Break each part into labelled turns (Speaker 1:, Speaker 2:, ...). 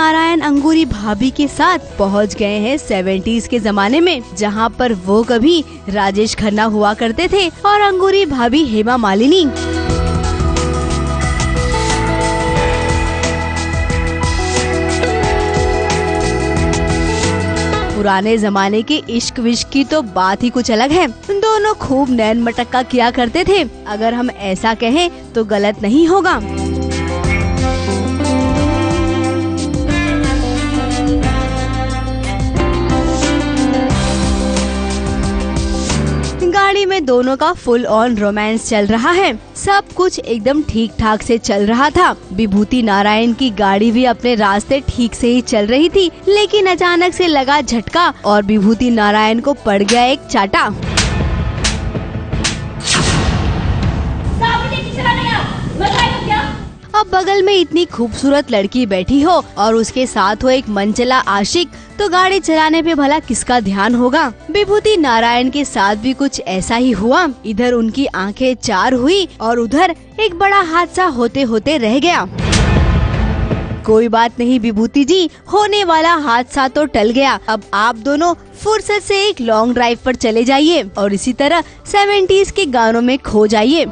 Speaker 1: नारायण अंगूरी भाभी के साथ पहुंच गए हैं 70s के जमाने में, जहां पर वो कभी राजेश खन्ना हुआ करते थे और अंगूरी भाभी हेमा मालिनी। पुराने जमाने के इश्क विश्क की तो बात ही कुछ अलग है। दोनों खूब नैन मटक्का किया करते थे, अगर हम ऐसा कहें तो गलत नहीं होगा। गाड़ी में दोनों का फुल ऑन रोमांस चल रहा है। सब कुछ एकदम ठीक ठाक से चल रहा था। विभूति नारायण की गाड़ी भी अपने रास्ते ठीक से ही चल रही थी, लेकिन अचानक से लगा झटका और विभूति नारायण को पड़ गया एक चाटा। अब बगल में इतनी खूबसूरत लड़की बैठी हो और उसके साथ हो एक मनचला आशिक, तो गाड़ी चलाने पे भला किसका ध्यान होगा। विभूति नारायण के साथ भी कुछ ऐसा ही हुआ। इधर उनकी आंखें चार हुई और उधर एक बड़ा हादसा होते होते रह गया। कोई बात नहीं विभूति जी, होने वाला हादसा तो टल गया। अब आप दोनों फुर्सत से एक लॉन्ग ड्राइव पर चले जाइए और इसी तरह 70s के गानों में खो जाइए।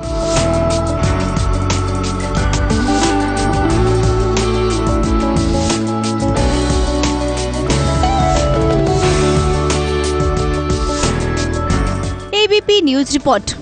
Speaker 1: ABP news report.